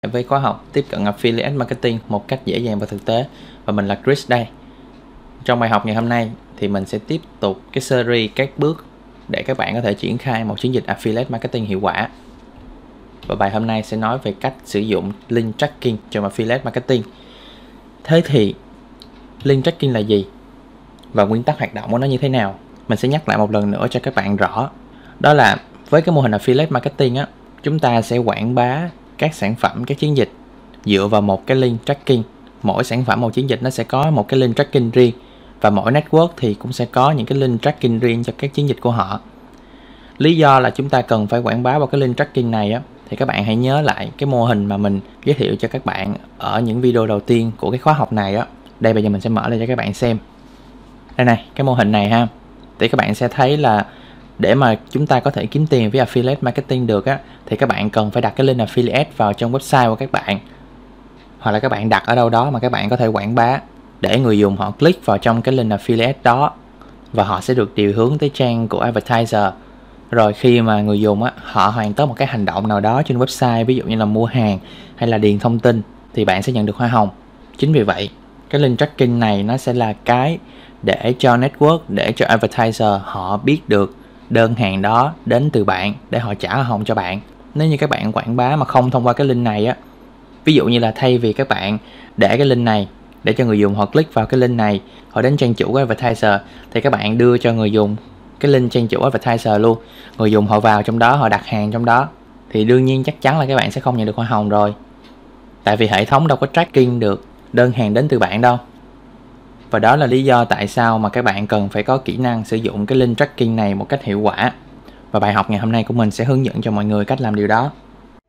với khóa học tiếp cận Affiliate Marketing một cách dễ dàng và thực tế. Và mình là Chris đây. Trong bài học ngày hôm nay thì mình sẽ tiếp tục cái series các bước để các bạn có thể triển khai một chiến dịch Affiliate Marketing hiệu quả. Và bài hôm nay sẽ nói về cách sử dụng Link Tracking trong Affiliate Marketing. Thế thì Link Tracking là gì? Và nguyên tắc hoạt động của nó như thế nào? Mình sẽ nhắc lại một lần nữa cho các bạn rõ. Đó là với cái mô hình Affiliate Marketing á, chúng ta sẽ quảng bá các sản phẩm, các chiến dịch dựa vào một cái link tracking. Mỗi sản phẩm, một chiến dịch nó sẽ có một cái link tracking riêng, và mỗi network thì cũng sẽ có những cái link tracking riêng cho các chiến dịch của họ. Lý do là chúng ta cần phải quảng bá vào cái link tracking này á, thì các bạn hãy nhớ lại cái mô hình mà mình giới thiệu cho các bạn ở những video đầu tiên của cái khóa học này á. Đây, bây giờ mình sẽ mở lên cho các bạn xem. Đây này, cái mô hình này ha. Thì các bạn sẽ thấy là để mà chúng ta có thể kiếm tiền với Affiliate Marketing được á, thì các bạn cần phải đặt cái link Affiliate vào trong website của các bạn, hoặc là các bạn đặt ở đâu đó mà các bạn có thể quảng bá, để người dùng họ click vào trong cái link Affiliate đó và họ sẽ được điều hướng tới trang của advertiser. Rồi khi mà người dùng á, họ hoàn tất một cái hành động nào đó trên website, ví dụ như là mua hàng hay là điền thông tin, thì bạn sẽ nhận được hoa hồng. Chính vì vậy, cái link tracking này nó sẽ là cái để cho network, để cho advertiser họ biết được đơn hàng đó đến từ bạn để họ trả hoa hồng cho bạn. Nếu như các bạn quảng bá mà không thông qua cái link này á, ví dụ như là thay vì các bạn để cái link này để cho người dùng họ click vào cái link này, họ đến trang chủ của advertiser, thì các bạn đưa cho người dùng cái link trang chủ advertiser luôn. Người dùng họ vào trong đó, họ đặt hàng trong đó, thì đương nhiên chắc chắn là các bạn sẽ không nhận được hoa hồng rồi. Tại vì hệ thống đâu có tracking được đơn hàng đến từ bạn đâu. Và đó là lý do tại sao mà các bạn cần phải có kỹ năng sử dụng cái link tracking này một cách hiệu quả. Và bài học ngày hôm nay của mình sẽ hướng dẫn cho mọi người cách làm điều đó.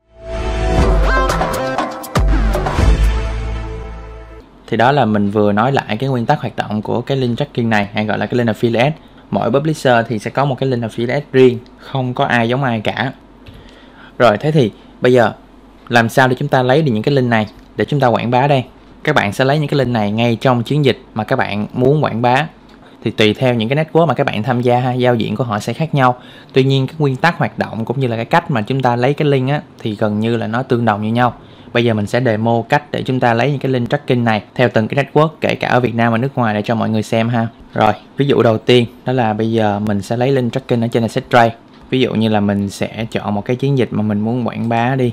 Thì đó là mình vừa nói lại cái nguyên tắc hoạt động của cái link tracking này, hay gọi là cái link affiliate. Mỗi publisher thì sẽ có một cái link affiliate riêng, không có ai giống ai cả. Rồi, thế thì bây giờ làm sao để chúng ta lấy được những cái link này để chúng ta quảng bá đây? Các bạn sẽ lấy những cái link này ngay trong chiến dịch mà các bạn muốn quảng bá. Thì tùy theo những cái network mà các bạn tham gia, giao diện của họ sẽ khác nhau. Tuy nhiên cái nguyên tắc hoạt động cũng như là cái cách mà chúng ta lấy cái link á, thì gần như là nó tương đồng như nhau. Bây giờ mình sẽ demo cách để chúng ta lấy những cái link tracking này theo từng cái network, kể cả ở Việt Nam và nước ngoài, để cho mọi người xem ha. Rồi, ví dụ đầu tiên đó là bây giờ mình sẽ lấy link tracking ở trên AssetTrade. Ví dụ như là mình sẽ chọn một cái chiến dịch mà mình muốn quảng bá đi.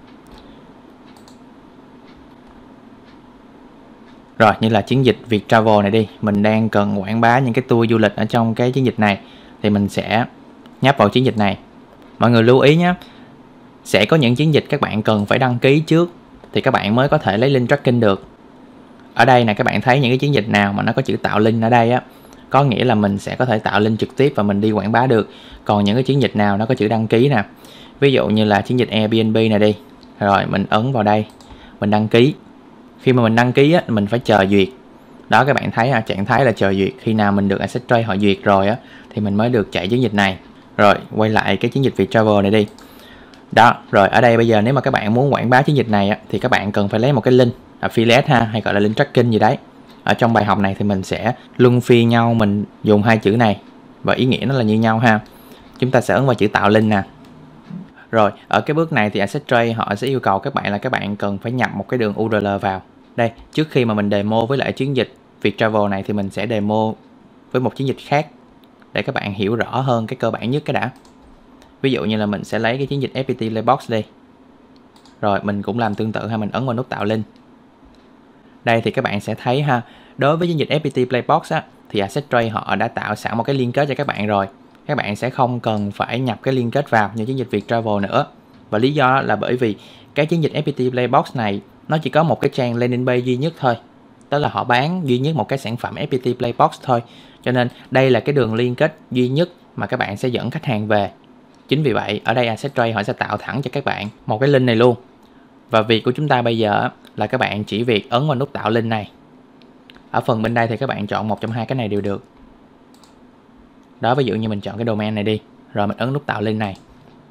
Rồi, như là chiến dịch Viettravel này đi, mình đang cần quảng bá những cái tour du lịch ở trong cái chiến dịch này, thì mình sẽ nhấp vào chiến dịch này. Mọi người lưu ý nhé, sẽ có những chiến dịch các bạn cần phải đăng ký trước thì các bạn mới có thể lấy link tracking được. Ở đây này, các bạn thấy những cái chiến dịch nào mà nó có chữ tạo link ở đây á, có nghĩa là mình sẽ có thể tạo link trực tiếp và mình đi quảng bá được. Còn những cái chiến dịch nào nó có chữ đăng ký nè, ví dụ như là chiến dịch Airbnb này đi, rồi mình ấn vào đây, mình đăng ký. Khi mà mình đăng ký á, mình phải chờ duyệt. Đó, các bạn thấy trạng thái là chờ duyệt. Khi nào mình được AssetTrade họ duyệt rồi á, thì mình mới được chạy chiến dịch này. Rồi, quay lại cái chiến dịch Viettravel này đi. Đó, rồi ở đây bây giờ nếu mà các bạn muốn quảng bá chiến dịch này á, thì các bạn cần phải lấy một cái link affiliate ha, hay gọi là link tracking gì đấy. Ở trong bài học này thì mình sẽ luân phiên nhau mình dùng hai chữ này, và ý nghĩa nó là như nhau ha. Chúng ta sẽ ấn vào chữ tạo link nè. Rồi, ở cái bước này thì AssetTrade họ sẽ yêu cầu các bạn là các bạn cần phải nhập một cái đường URL vào. Đây, trước khi mà mình demo với lại chiến dịch Viettravel này thì mình sẽ demo với một chiến dịch khác để các bạn hiểu rõ hơn cái cơ bản nhất cái đã. Ví dụ như là mình sẽ lấy cái chiến dịch FPT Playbox đi. Rồi, mình cũng làm tương tự ha, mình ấn vào nút tạo link. Đây thì các bạn sẽ thấy ha, đối với chiến dịch FPT Playbox á, thì AssetTrade họ đã tạo sẵn một cái liên kết cho các bạn rồi. Các bạn sẽ không cần phải nhập cái liên kết vào như chiến dịch Viettravel nữa. Và lý do là bởi vì cái chiến dịch FPT Playbox này nó chỉ có một cái trang landing page duy nhất thôi. Đó là họ bán duy nhất một cái sản phẩm FPT Playbox thôi. Cho nên đây là cái đường liên kết duy nhất mà các bạn sẽ dẫn khách hàng về. Chính vì vậy, ở đây AssetTrade họ sẽ tạo thẳng cho các bạn một cái link này luôn. Và việc của chúng ta bây giờ là các bạn chỉ việc ấn vào nút tạo link này. Ở phần bên đây thì các bạn chọn một trong hai cái này đều được. Đó, ví dụ như mình chọn cái domain này đi, rồi mình ấn nút tạo link này.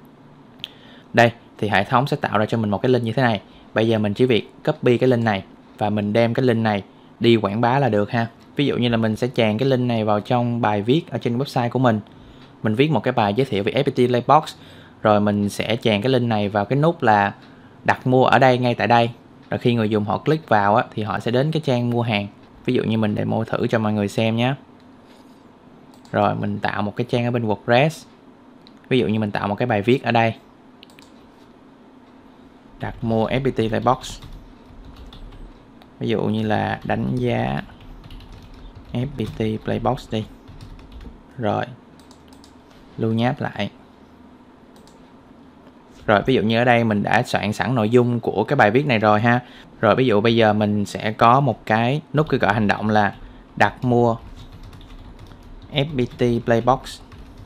Đây, thì hệ thống sẽ tạo ra cho mình một cái link như thế này. Bây giờ mình chỉ việc copy cái link này và mình đem cái link này đi quảng bá là được ha. Ví dụ như là mình sẽ chèn cái link này vào trong bài viết ở trên website của mình. Mình viết một cái bài giới thiệu về FPT Playbox, rồi mình sẽ chèn cái link này vào cái nút là đặt mua ở đây, ngay tại đây. Rồi khi người dùng họ click vào á, thì họ sẽ đến cái trang mua hàng. Ví dụ như mình demo thử cho mọi người xem nhé. Rồi mình tạo một cái trang ở bên WordPress. Ví dụ như mình tạo một cái bài viết ở đây. Đặt mua FPT Playbox. Ví dụ như là đánh giá FPT Playbox đi. Rồi lưu nháp lại. Rồi ví dụ như ở đây mình đã soạn sẵn nội dung của cái bài viết này rồi ha. Rồi ví dụ bây giờ mình sẽ có một cái nút kêu gọi hành động là đặt mua FPT Playbox.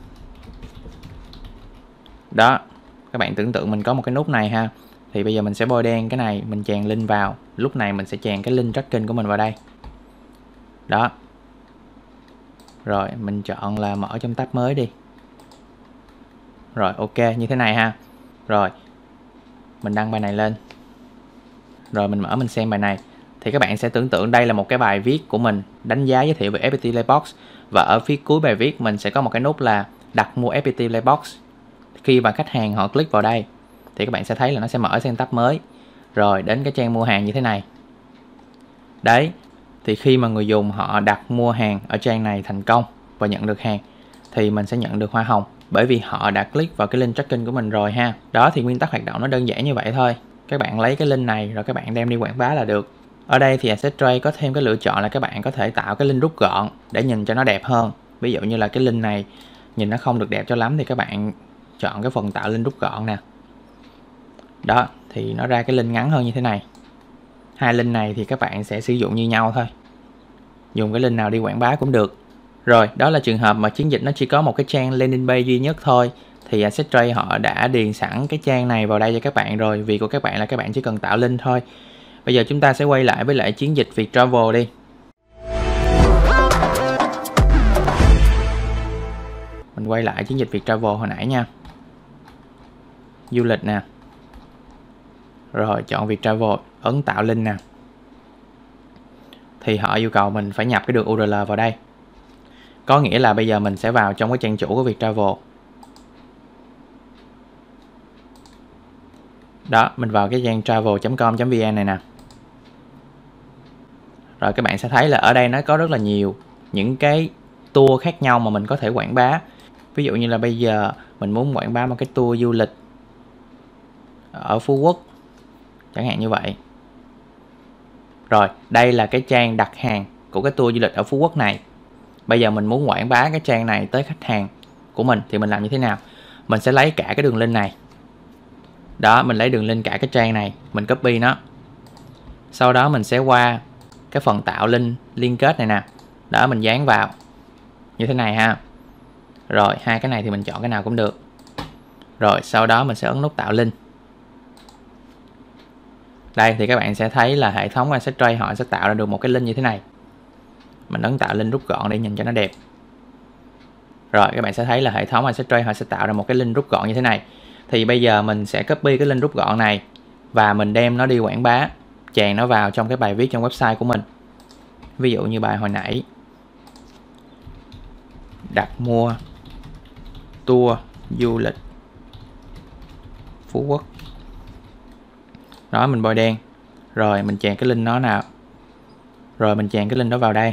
Đó, các bạn tưởng tượng mình có một cái nút này ha. Thì bây giờ mình sẽ bôi đen cái này, mình chèn link vào. Lúc này mình sẽ chèn cái link tracking của mình vào đây. Đó. Rồi mình chọn là mở trong tab mới đi. Rồi ok, như thế này ha. Rồi mình đăng bài này lên. Rồi mình mở mình xem bài này. Thì các bạn sẽ tưởng tượng đây là một cái bài viết của mình đánh giá giới thiệu về FPT Playbox. Và ở phía cuối bài viết mình sẽ có một cái nút là đặt mua FPT Playbox. Khi mà khách hàng họ click vào đây thì các bạn sẽ thấy là nó sẽ mở sang tab mới. Rồi đến cái trang mua hàng như thế này. Đấy, thì khi mà người dùng họ đặt mua hàng ở trang này thành công và nhận được hàng thì mình sẽ nhận được hoa hồng, bởi vì họ đã click vào cái link tracking của mình rồi ha. Đó, thì nguyên tắc hoạt động nó đơn giản như vậy thôi. Các bạn lấy cái link này rồi các bạn đem đi quảng bá là được. Ở đây thì Adsense có thêm cái lựa chọn là các bạn có thể tạo cái link rút gọn để nhìn cho nó đẹp hơn. Ví dụ như là cái link này nhìn nó không được đẹp cho lắm thì các bạn chọn cái phần tạo link rút gọn nè. Đó, thì nó ra cái link ngắn hơn như thế này. Hai link này thì các bạn sẽ sử dụng như nhau thôi. Dùng cái link nào đi quảng bá cũng được. Rồi, đó là trường hợp mà chiến dịch nó chỉ có một cái trang landing page duy nhất thôi. Thì Adsense họ đã điền sẵn cái trang này vào đây cho các bạn rồi. Việc của các bạn là các bạn chỉ cần tạo link thôi. Bây giờ chúng ta sẽ quay lại với lại chiến dịch Viettravel đi. Mình quay lại chiến dịch Viettravel hồi nãy nha. Du lịch nè. Rồi chọn Viettravel, ấn tạo link nè. Thì họ yêu cầu mình phải nhập cái đường URL vào đây. Có nghĩa là bây giờ mình sẽ vào trong cái trang chủ của Viettravel. Đó, mình vào cái trang travel.com.vn này nè. Rồi các bạn sẽ thấy là ở đây nó có rất là nhiều những cái tour khác nhau mà mình có thể quảng bá. Ví dụ như là bây giờ mình muốn quảng bá một cái tour du lịch ở Phú Quốc, chẳng hạn như vậy. Rồi, đây là cái trang đặt hàng của cái tour du lịch ở Phú Quốc này. Bây giờ mình muốn quảng bá cái trang này tới khách hàng của mình thì mình làm như thế nào? Mình sẽ lấy cả cái đường link này. Đó, mình lấy đường link cả cái trang này, mình copy nó. Sau đó mình sẽ qua cái phần tạo link liên kết này nè. Đó, mình dán vào như thế này ha. Rồi, hai cái này thì mình chọn cái nào cũng được. Rồi, sau đó mình sẽ ấn nút tạo link. Đây thì các bạn sẽ thấy là hệ thống Adsense họ sẽ tạo ra được một cái link như thế này. Mình ấn tạo link rút gọn để nhìn cho nó đẹp. Rồi các bạn sẽ thấy là hệ thống Adsense họ sẽ tạo ra một cái link rút gọn như thế này. Thì bây giờ mình sẽ copy cái link rút gọn này và mình đem nó đi quảng bá, chèn nó vào trong cái bài viết trong website của mình. Ví dụ như bài hồi nãy, đặt mua tour du lịch Phú Quốc. Đó, mình bôi đen. Rồi mình chèn cái link nó nào. Rồi mình chèn cái link đó vào đây.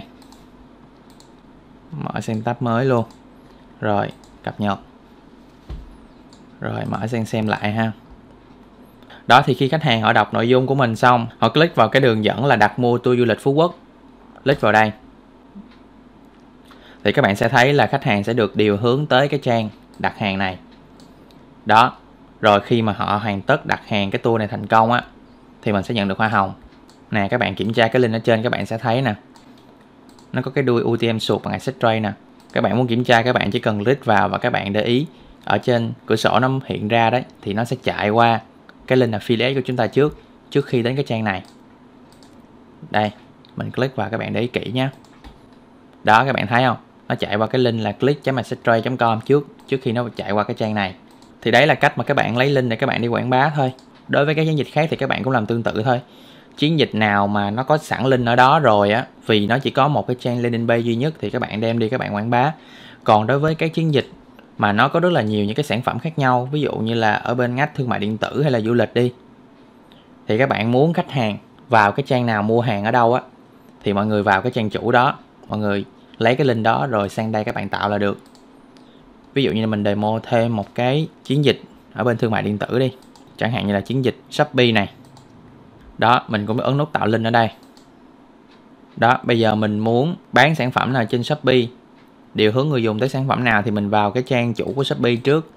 Mở sang tab mới luôn. Rồi cập nhật. Rồi mở sang xem lại ha. Đó, thì khi khách hàng họ đọc nội dung của mình xong, họ click vào cái đường dẫn là đặt mua tour du lịch Phú Quốc. Click vào đây. Thì các bạn sẽ thấy là khách hàng sẽ được điều hướng tới cái trang đặt hàng này. Đó. Rồi khi mà họ hoàn tất đặt hàng cái tour này thành công á, thì mình sẽ nhận được hoa hồng. Nè, các bạn kiểm tra cái link ở trên các bạn sẽ thấy nè. Nó có cái đuôi UTM sụt bằng Adsense nè. Các bạn muốn kiểm tra các bạn chỉ cần click vào và các bạn để ý ở trên cửa sổ nó hiện ra đấy, thì nó sẽ chạy qua cái link affiliate của chúng ta trước khi đến cái trang này. Đây, mình click vào các bạn để ý kỹ nhé. Đó, các bạn thấy không? Nó chạy qua cái link là click.adsense.com trước khi nó chạy qua cái trang này. Thì đấy là cách mà các bạn lấy link để các bạn đi quảng bá thôi. Đối với các chiến dịch khác thì các bạn cũng làm tương tự thôi. Chiến dịch nào mà nó có sẵn link ở đó rồi á, vì nó chỉ có một cái trang landing page duy nhất thì các bạn đem đi các bạn quảng bá. Còn đối với các chiến dịch mà nó có rất là nhiều những cái sản phẩm khác nhau, ví dụ như là ở bên ngách thương mại điện tử hay là du lịch đi, Thì các bạn muốn khách hàng vào cái trang nào mua hàng ở đâu á, thì mọi người vào cái trang chủ đó, mọi người lấy cái link đó rồi sang đây các bạn tạo là được. Ví dụ như mình demo thêm một cái chiến dịch ở bên thương mại điện tử đi, chẳng hạn như là chiến dịch Shopee này. Đó, mình cũng ấn nút tạo link ở đây. Đó, bây giờ mình muốn bán sản phẩm nào trên Shopee, điều hướng người dùng tới sản phẩm nào thì mình vào cái trang chủ của Shopee trước.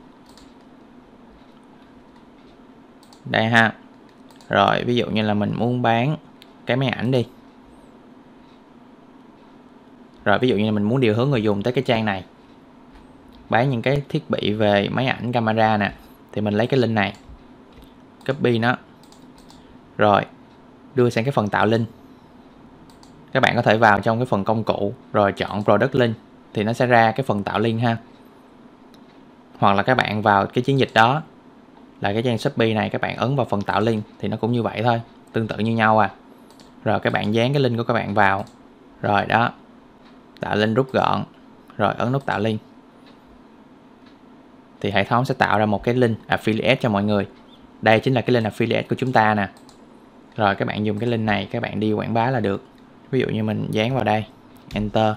Đây ha. Rồi, ví dụ như là mình muốn bán cái máy ảnh đi. Rồi, ví dụ như là mình muốn điều hướng người dùng tới cái trang này, bán những cái thiết bị về máy ảnh camera nè, thì mình lấy cái link này, copy nó, rồi đưa sang cái phần tạo link. Các bạn có thể vào trong cái phần công cụ rồi chọn product link thì nó sẽ ra cái phần tạo link ha. Hoặc là các bạn vào cái chiến dịch đó là cái trang Shopee này, các bạn ấn vào phần tạo link thì nó cũng như vậy thôi, tương tự như nhau à. Rồi các bạn dán cái link của các bạn vào, rồi đó, tạo link rút gọn, rồi ấn nút tạo link thì hệ thống sẽ tạo ra một cái link affiliate cho mọi người. Đây chính là cái link affiliate của chúng ta nè. Rồi các bạn dùng cái link này các bạn đi quảng bá là được. Ví dụ như mình dán vào đây, enter.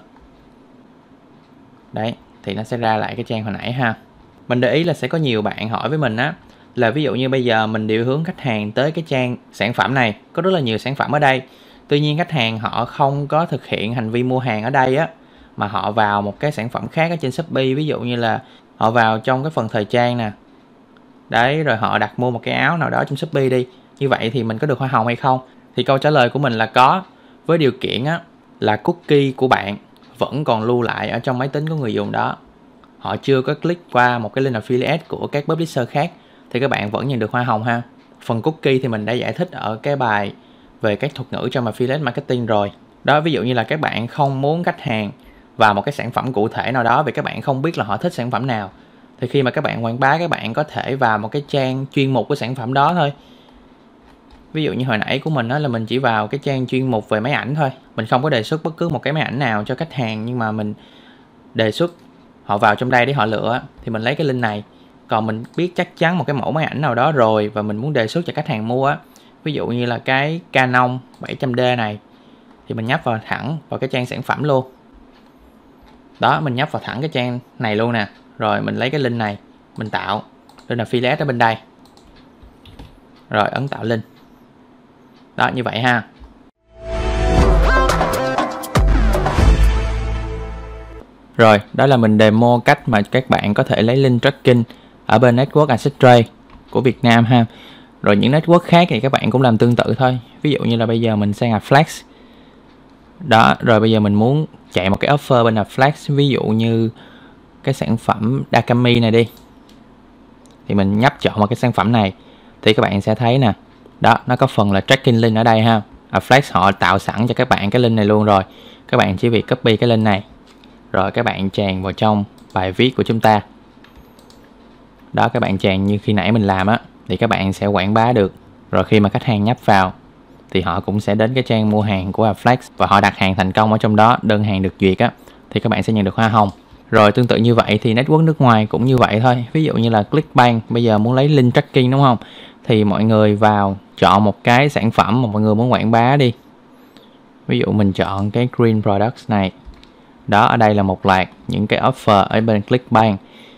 Đấy, thì nó sẽ ra lại cái trang hồi nãy ha. Mình để ý là sẽ có nhiều bạn hỏi với mình á, là ví dụ như bây giờ mình điều hướng khách hàng tới cái trang sản phẩm này, có rất là nhiều sản phẩm ở đây. Tuy nhiên khách hàng họ không có thực hiện hành vi mua hàng ở đây á, mà họ vào một cái sản phẩm khác ở trên Shopee. Ví dụ như là họ vào trong cái phần thời trang nè. Đấy, rồi họ đặt mua một cái áo nào đó trong Shopee đi. Như vậy thì mình có được hoa hồng hay không? Thì câu trả lời của mình là có, với điều kiện á, là cookie của bạn vẫn còn lưu lại ở trong máy tính của người dùng đó. Họ chưa có click qua một cái link affiliate của các publisher khác thì các bạn vẫn nhận được hoa hồng ha. Phần cookie thì mình đã giải thích ở cái bài về các thuật ngữ trong affiliate marketing rồi. Đó, ví dụ như là các bạn không muốn khách hàng vào một cái sản phẩm cụ thể nào đó vì các bạn không biết là họ thích sản phẩm nào, thì khi mà các bạn quảng bá, các bạn có thể vào một cái trang chuyên mục của sản phẩm đó thôi. Ví dụ như hồi nãy của mình đó là mình chỉ vào cái trang chuyên mục về máy ảnh thôi. Mình không có đề xuất bất cứ một cái máy ảnh nào cho khách hàng, nhưng mà mình đề xuất họ vào trong đây để họ lựa, thì mình lấy cái link này. Còn mình biết chắc chắn một cái mẫu máy ảnh nào đó rồi và mình muốn đề xuất cho khách hàng mua á, ví dụ như là cái Canon 700D này, thì mình nhấp vào thẳng vào cái trang sản phẩm luôn. Đó, mình nhấp vào thẳng cái trang này luôn nè. Rồi mình lấy cái link này, mình tạo link affiliate ở bên đây. Rồi ấn tạo link. Đó, như vậy ha. Rồi, đó là mình demo cách mà các bạn có thể lấy link tracking ở bên Network Asset Trade của Việt Nam ha. Rồi những network khác thì các bạn cũng làm tương tự thôi. Ví dụ như là bây giờ mình sang Flex. Đó, rồi bây giờ mình muốn chạy một cái offer bên Flex, ví dụ như cái sản phẩm Dakami này đi. Thì mình nhấp chọn một cái sản phẩm này thì các bạn sẽ thấy nè. Đó, nó có phần là tracking link ở đây ha. Flex họ tạo sẵn cho các bạn cái link này luôn rồi. Các bạn chỉ việc copy cái link này, rồi các bạn chèn vào trong bài viết của chúng ta. Đó, các bạn chèn như khi nãy mình làm á, thì các bạn sẽ quảng bá được. Rồi khi mà khách hàng nhấp vào thì họ cũng sẽ đến cái trang mua hàng của Flex và họ đặt hàng thành công ở trong đó, đơn hàng được duyệt á, thì các bạn sẽ nhận được hoa hồng. Rồi tương tự như vậy thì network nước ngoài cũng như vậy thôi. Ví dụ như là Clickbank bây giờ muốn lấy link tracking đúng không? Thì mọi người vào chọn một cái sản phẩm mà mọi người muốn quảng bá đi. Ví dụ mình chọn cái Green Products này. Đó, ở đây là một loạt những cái offer ở bên Clickbank.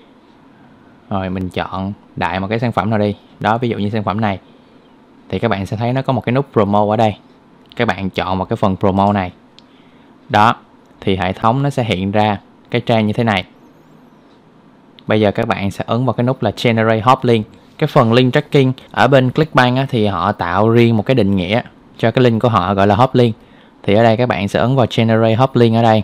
Rồi mình chọn đại một cái sản phẩm nào đi. Đó, ví dụ như sản phẩm này. Thì các bạn sẽ thấy nó có một cái nút promo ở đây. Các bạn chọn một cái phần promo này. Đó, thì hệ thống nó sẽ hiện ra cái trang như thế này. Bây giờ các bạn sẽ ấn vào cái nút là Generate Hot Link. Cái phần link tracking ở bên Clickbank á, thì họ tạo riêng một cái định nghĩa cho cái link của họ gọi là Hot Link. Thì ở đây các bạn sẽ ấn vào Generate Hot Link ở đây.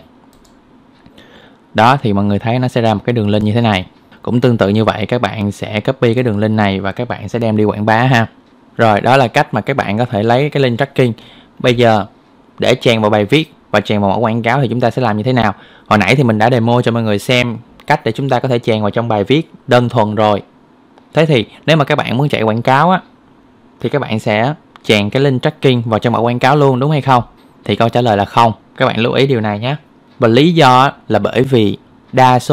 Đó, thì mọi người thấy nó sẽ ra một cái đường link như thế này. Cũng tương tự như vậy, các bạn sẽ copy cái đường link này và các bạn sẽ đem đi quảng bá ha. Rồi, đó là cách mà các bạn có thể lấy cái link tracking. Bây giờ, để chèn vào bài viết và chèn vào mẫu quảng cáo thì chúng ta sẽ làm như thế nào? Hồi nãy thì mình đã demo cho mọi người xem cách để chúng ta có thể chèn vào trong bài viết đơn thuần rồi. Thế thì nếu mà các bạn muốn chạy quảng cáo á, thì các bạn sẽ chèn cái link tracking vào trong mẫu quảng cáo luôn, đúng hay không? Thì câu trả lời là không. Các bạn lưu ý điều này nhé. Và lý do là bởi vì đa số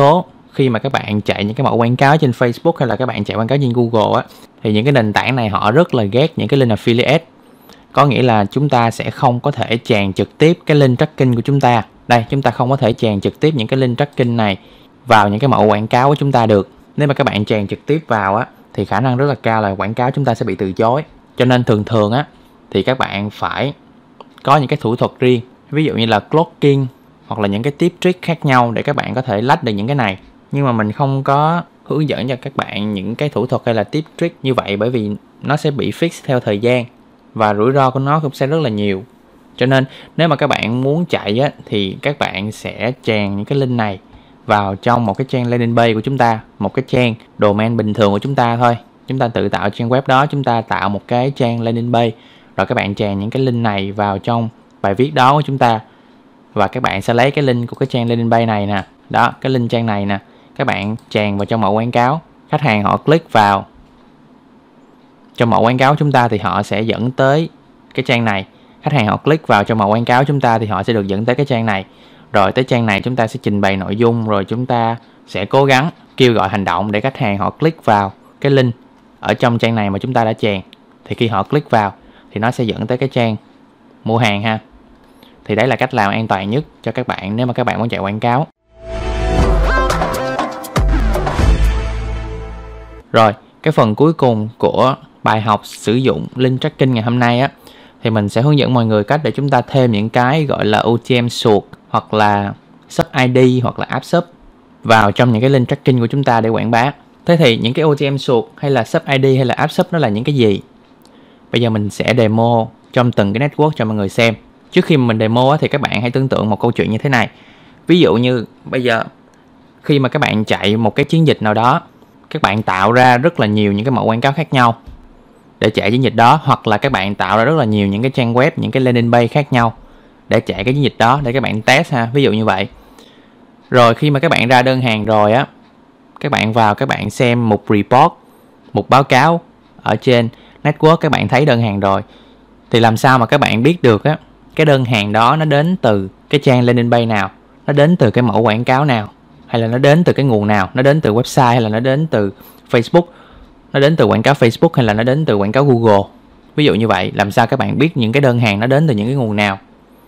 khi mà các bạn chạy những cái mẫu quảng cáo trên Facebook hay là các bạn chạy quảng cáo trên Google á, thì những cái nền tảng này họ rất là ghét những cái link affiliate. Có nghĩa là chúng ta sẽ không có thể chèn trực tiếp cái link tracking của chúng ta. Đây, chúng ta không có thể chèn trực tiếp những cái link tracking này vào những cái mẫu quảng cáo của chúng ta được. Nếu mà các bạn chèn trực tiếp vào á, thì khả năng rất là cao là quảng cáo chúng ta sẽ bị từ chối. Cho nên thường á, thì các bạn phải có những cái thủ thuật riêng. Ví dụ như là cloaking hoặc là những cái tip trick khác nhau để các bạn có thể lách được những cái này. Nhưng mà mình không có hướng dẫn cho các bạn những cái thủ thuật hay là tip trick như vậy, bởi vì nó sẽ bị fix theo thời gian và rủi ro của nó cũng sẽ rất là nhiều. Cho nên nếu mà các bạn muốn chạy á, thì các bạn sẽ chèn những cái link này vào trong một cái trang landing page của chúng ta, một cái trang domain bình thường của chúng ta thôi. Chúng ta tự tạo trang web đó, chúng ta tạo một cái trang landing page, rồi các bạn chèn những cái link này vào trong bài viết đó của chúng ta. Và các bạn sẽ lấy cái link của cái trang landing page này nè, đó, cái link trang này nè, các bạn chèn vào trong mẫu quảng cáo. Khách hàng họ click vào trong mẫu quảng cáo chúng ta thì họ sẽ dẫn tới cái trang này. Khách hàng họ click vào trong mẫu quảng cáo chúng ta thì họ sẽ được dẫn tới cái trang này. Rồi tới trang này chúng ta sẽ trình bày nội dung, rồi chúng ta sẽ cố gắng kêu gọi hành động để khách hàng họ click vào cái link ở trong trang này mà chúng ta đã chèn. Thì khi họ click vào thì nó sẽ dẫn tới cái trang mua hàng ha. Thì đấy là cách làm an toàn nhất cho các bạn nếu mà các bạn muốn chạy quảng cáo. Rồi, cái phần cuối cùng của bài học sử dụng link tracking ngày hôm nay á, thì mình sẽ hướng dẫn mọi người cách để chúng ta thêm những cái gọi là OTM source hoặc là sub ID hoặc là app sub vào trong những cái link tracking của chúng ta để quảng bá. Thế thì những cái OTM source hay là sub ID hay là app sub nó là những cái gì? Bây giờ mình sẽ demo trong từng cái network cho mọi người xem. Trước khi mình demo á, thì các bạn hãy tưởng tượng một câu chuyện như thế này. Ví dụ như bây giờ khi mà các bạn chạy một cái chiến dịch nào đó, các bạn tạo ra rất là nhiều những cái mẫu quảng cáo khác nhau để chạy chiến dịch đó, hoặc là các bạn tạo ra rất là nhiều những cái trang web, những cái landing page khác nhau để chạy cái chiến dịch đó, để các bạn test ha, ví dụ như vậy. Rồi khi mà các bạn ra đơn hàng rồi á, các bạn vào các bạn xem một report, một báo cáo ở trên network, các bạn thấy đơn hàng rồi. Thì làm sao mà các bạn biết được á, cái đơn hàng đó nó đến từ cái trang landing page nào, nó đến từ cái mẫu quảng cáo nào, hay là nó đến từ cái nguồn nào, nó đến từ website hay là nó đến từ Facebook, nó đến từ quảng cáo Facebook hay là nó đến từ quảng cáo Google. Ví dụ như vậy, làm sao các bạn biết những cái đơn hàng nó đến từ những cái nguồn nào?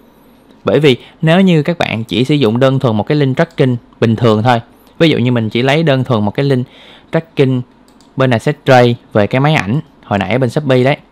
Bởi vì nếu như các bạn chỉ sử dụng đơn thuần một cái link tracking bình thường thôi, ví dụ như mình chỉ lấy đơn thuần một cái link tracking bên Access về cái máy ảnh hồi nãy bên Shopee đấy.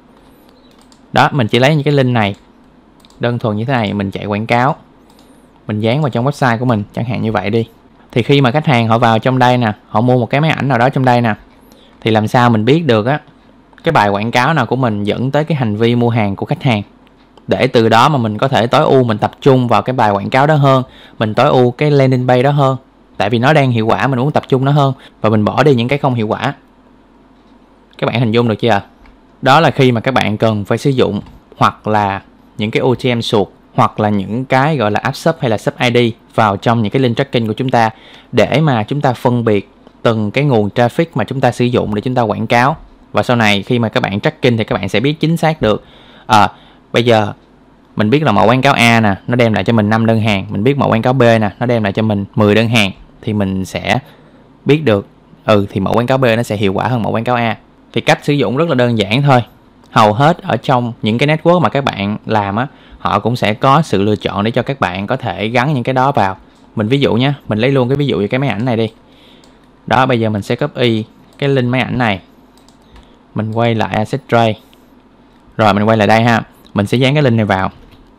Đó, mình chỉ lấy những cái link này đơn thuần như thế này, mình chạy quảng cáo, mình dán vào trong website của mình, chẳng hạn như vậy đi. Thì khi mà khách hàng họ vào trong đây nè, họ mua một cái máy ảnh nào đó trong đây nè, thì làm sao mình biết được á, cái bài quảng cáo nào của mình dẫn tới cái hành vi mua hàng của khách hàng, để từ đó mà mình có thể tối ưu, mình tập trung vào cái bài quảng cáo đó hơn, mình tối ưu cái landing page đó hơn. Tại vì nó đang hiệu quả, mình muốn tập trung nó hơn, và mình bỏ đi những cái không hiệu quả. Các bạn hình dung được chưa? Đó là khi mà các bạn cần phải sử dụng hoặc là những cái OTM source, hoặc là những cái gọi là app sub hay là sub ID vào trong những cái link tracking của chúng ta, để mà chúng ta phân biệt từng cái nguồn traffic mà chúng ta sử dụng để chúng ta quảng cáo. Và sau này khi mà các bạn tracking thì các bạn sẽ biết chính xác được bây giờ mình biết là mẫu quảng cáo A nè, nó đem lại cho mình 5 đơn hàng, mình biết mẫu quảng cáo B nè, nó đem lại cho mình 10 đơn hàng, thì mình sẽ biết được thì mẫu quảng cáo B nó sẽ hiệu quả hơn mẫu quảng cáo A. Thì cách sử dụng rất là đơn giản thôi. Hầu hết ở trong những cái network mà các bạn làm á, họ cũng sẽ có sự lựa chọn để cho các bạn có thể gắn những cái đó vào. Mình ví dụ nhé, mình lấy luôn cái ví dụ về cái máy ảnh này đi. Đó, bây giờ mình sẽ copy cái link máy ảnh này, mình quay lại Access. Rồi mình quay lại đây ha, mình sẽ dán cái link này vào.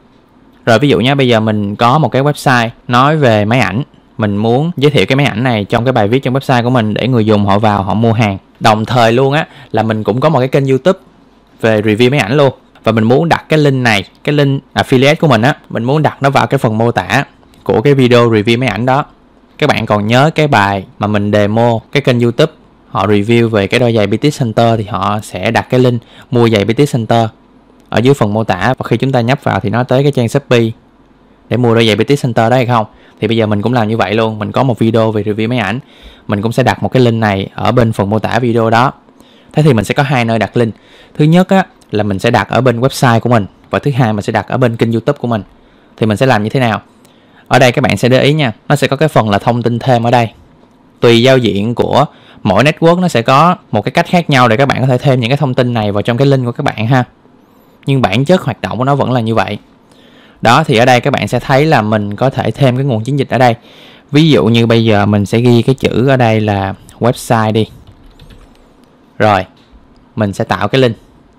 Rồi ví dụ nhé, bây giờ mình có một cái website nói về máy ảnh, mình muốn giới thiệu cái máy ảnh này trong cái bài viết trong website của mình để người dùng họ vào họ mua hàng. Đồng thời luôn á, là mình cũng có một cái kênh YouTube về review máy ảnh luôn. Và mình muốn đặt cái link này, cái link affiliate của mình á, mình muốn đặt nó vào cái phần mô tả của cái video review máy ảnh đó. Các bạn còn nhớ cái bài mà mình demo cái kênh YouTube họ review về cái đôi giày BT Center, thì họ sẽ đặt cái link mua giày BT Center ở dưới phần mô tả, và khi chúng ta nhấp vào thì nó tới cái trang Shopee để mua đôi giày BT Center đó hay không. Thì bây giờ mình cũng làm như vậy luôn, mình có một video về review máy ảnh, mình cũng sẽ đặt một cái link này ở bên phần mô tả video đó. Thế thì mình sẽ có hai nơi đặt link. Thứ nhất á, là mình sẽ đặt ở bên website của mình, và thứ hai mình sẽ đặt ở bên kênh YouTube của mình. Thì mình sẽ làm như thế nào? Ở đây các bạn sẽ để ý nha, nó sẽ có cái phần là thông tin thêm ở đây. tùy giao diện của mỗi network nó sẽ có một cái cách khác nhau để các bạn có thể thêm những cái thông tin này vào trong cái link của các bạn ha. Nhưng bản chất hoạt động của nó vẫn là như vậy. Đó, thì ở đây các bạn sẽ thấy là mình có thể thêm cái nguồn chiến dịch ở đây. Ví dụ như bây giờ mình sẽ ghi cái chữ ở đây là website đi. Rồi, mình sẽ tạo cái link.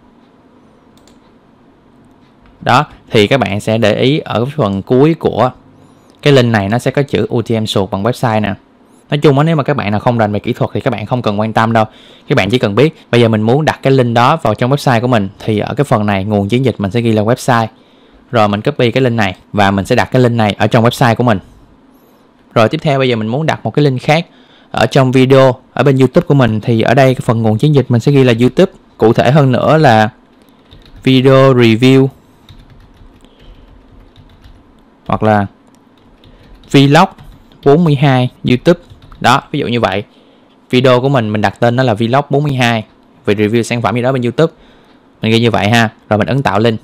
Đó, thì các bạn sẽ để ý ở phần cuối của cái link này nó sẽ có chữ UTM suột bằng website nè. Nói chung á, nếu mà các bạn nào không rành về kỹ thuật thì các bạn không cần quan tâm đâu. Các bạn chỉ cần biết bây giờ mình muốn đặt cái link đó vào trong website của mình, thì ở cái phần này nguồn chiến dịch mình sẽ ghi là website. Rồi mình copy cái link này và mình sẽ đặt cái link này ở trong website của mình. Rồi tiếp theo bây giờ mình muốn đặt một cái link khác ở trong video ở bên YouTube của mình, thì ở đây cái phần nguồn chiến dịch mình sẽ ghi là YouTube. Cụ thể hơn nữa là video review hoặc là vlog 42 YouTube. Đó, ví dụ như vậy. Video của mình đặt tên nó là vlog 42 về review sản phẩm gì đó bên YouTube. Mình ghi như vậy ha. Rồi mình ấn tạo link.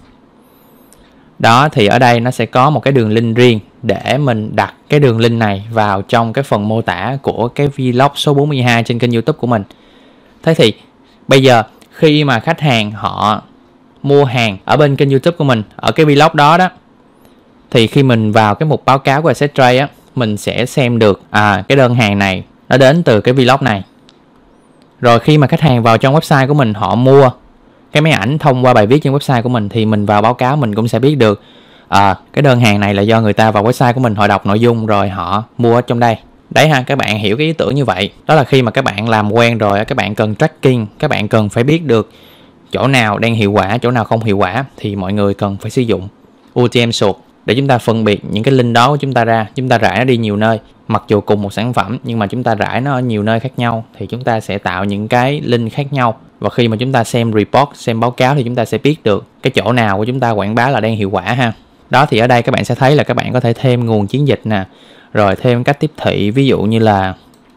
Đó, thì ở đây nó sẽ có một cái đường link riêng để mình đặt cái đường link này vào trong cái phần mô tả của cái vlog số 42 trên kênh YouTube của mình. Thế thì bây giờ khi mà khách hàng họ mua hàng ở bên kênh YouTube của mình ở cái vlog đó đó, thì khi mình vào cái mục báo cáo của AccessTrade á, mình sẽ xem được cái đơn hàng này nó đến từ cái vlog này. Rồi khi mà khách hàng vào trong website của mình họ mua cái máy ảnh thông qua bài viết trên website của mình, thì mình vào báo cáo mình cũng sẽ biết được cái đơn hàng này là do người ta vào website của mình, họ đọc nội dung rồi họ mua ở trong đây. Đấy ha, các bạn hiểu cái ý tưởng như vậy. Đó là khi mà các bạn làm quen rồi, các bạn cần tracking, các bạn cần phải biết được chỗ nào đang hiệu quả, chỗ nào không hiệu quả, thì mọi người cần phải sử dụng UTM suột để chúng ta phân biệt những cái link đó của chúng ta ra. Chúng ta rải nó đi nhiều nơi, mặc dù cùng một sản phẩm nhưng mà chúng ta rải nó ở nhiều nơi khác nhau, thì chúng ta sẽ tạo những cái link khác nhau. Và khi mà chúng ta xem report, xem báo cáo, thì chúng ta sẽ biết được cái chỗ nào của chúng ta quảng bá là đang hiệu quả ha. Đó, thì ở đây các bạn sẽ thấy là các bạn có thể thêm nguồn chiến dịch nè, rồi thêm cách tiếp thị, ví dụ như là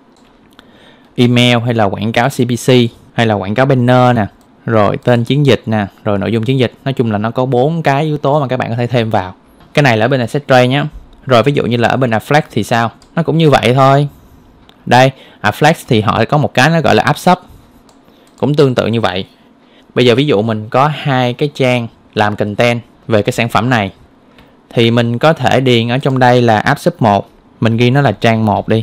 email hay là quảng cáo CPC hay là quảng cáo banner nè, rồi tên chiến dịch nè, rồi nội dung chiến dịch. Nói chung là nó có 4 cái yếu tố mà các bạn có thể thêm vào. Cái này là ở bên AccessTrade nhé. Rồi ví dụ như là ở bên Afflex thì sao? Nó cũng như vậy thôi. Đây, Afflex thì họ có một cái nó gọi là App Shop, cũng tương tự như vậy. Bây giờ ví dụ mình có 2 cái trang làm content về cái sản phẩm này, thì mình có thể điền ở trong đây là App Shop 1, mình ghi nó là trang 1 đi.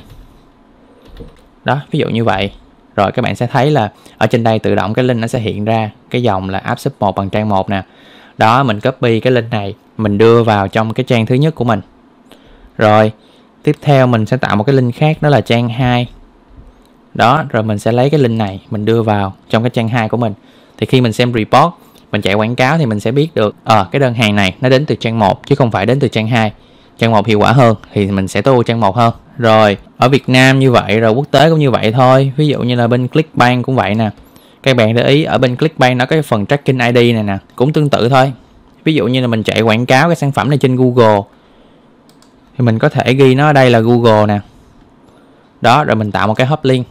Đó, ví dụ như vậy. Rồi các bạn sẽ thấy là ở trên đây tự động cái link nó sẽ hiện ra cái dòng là App Shop 1 bằng trang 1 nè. Đó, mình copy cái link này, mình đưa vào trong cái trang thứ nhất của mình. Rồi, tiếp theo mình sẽ tạo một cái link khác, đó là trang 2. Đó, rồi mình sẽ lấy cái link này, mình đưa vào trong cái trang 2 của mình. Thì khi mình xem report, mình chạy quảng cáo thì mình sẽ biết được cái đơn hàng này nó đến từ trang 1 chứ không phải đến từ trang 2. Trang 1 hiệu quả hơn thì mình sẽ tối ưu trang 1 hơn. Rồi, ở Việt Nam như vậy, rồi quốc tế cũng như vậy thôi. Ví dụ như là bên Clickbank cũng vậy nè. Các bạn để ý ở bên Clickbank nó có cái phần tracking ID này nè, cũng tương tự thôi. Ví dụ như là mình chạy quảng cáo cái sản phẩm này trên Google, thì mình có thể ghi nó ở đây là Google nè. Đó, rồi mình tạo một cái hub link.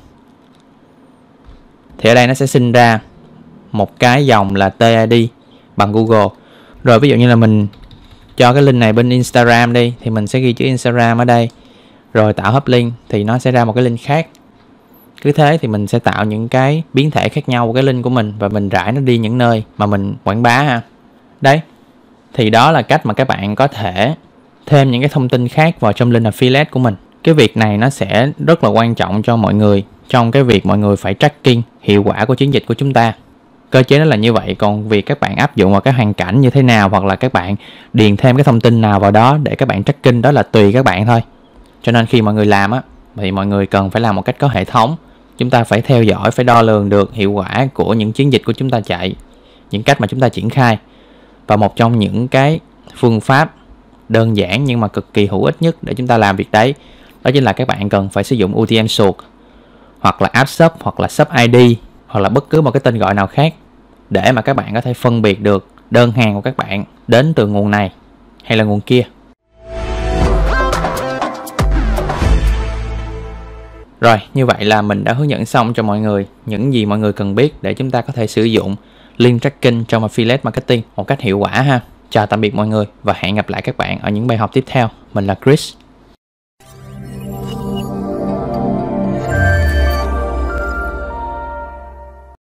Thì ở đây nó sẽ sinh ra một cái dòng là TID bằng Google. Rồi ví dụ như là mình cho cái link này bên Instagram đi, thì mình sẽ ghi chữ Instagram ở đây. Rồi tạo hub link thì nó sẽ ra một cái link khác. Cứ thế thì mình sẽ tạo những cái biến thể khác nhau của cái link của mình, và mình rải nó đi những nơi mà mình quảng bá ha. Đấy, thì đó là cách mà các bạn có thể thêm những cái thông tin khác vào trong link affiliate của mình. Cái việc này nó sẽ rất là quan trọng cho mọi người trong cái việc mọi người phải tracking hiệu quả của chiến dịch của chúng ta. Cơ chế nó là như vậy, còn việc các bạn áp dụng vào cái hoàn cảnh như thế nào, hoặc là các bạn điền thêm cái thông tin nào vào đó để các bạn tracking, đó là tùy các bạn thôi. Cho nên khi mọi người làm á, thì mọi người cần phải làm một cách có hệ thống. Chúng ta phải theo dõi, phải đo lường được hiệu quả của những chiến dịch của chúng ta chạy, những cách mà chúng ta triển khai. Và một trong những cái phương pháp đơn giản nhưng mà cực kỳ hữu ích nhất để chúng ta làm việc đấy, đó chính là các bạn cần phải sử dụng UTM suột, hoặc là App Shop, hoặc là Shop ID, hoặc là bất cứ một cái tên gọi nào khác, để mà các bạn có thể phân biệt được đơn hàng của các bạn đến từ nguồn này hay là nguồn kia. Rồi, như vậy là mình đã hướng dẫn xong cho mọi người những gì mọi người cần biết để chúng ta có thể sử dụng link tracking trong affiliate marketing một cách hiệu quả ha. Chào tạm biệt mọi người và hẹn gặp lại các bạn ở những bài học tiếp theo. Mình là Chris.